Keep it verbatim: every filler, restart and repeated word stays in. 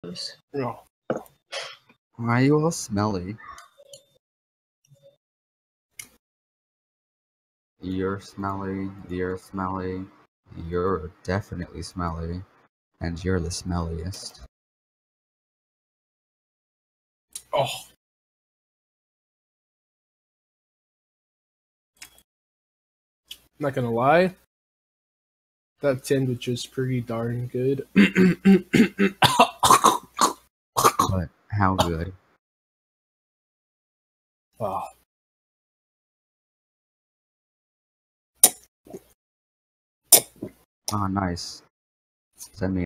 this. No. Why are you all smelly? You're smelly, you're smelly, you're definitely smelly, and you're the smelliest. Oh. Not gonna lie, that sandwich is pretty darn good. But how good? Oh. Oh, nice. Send me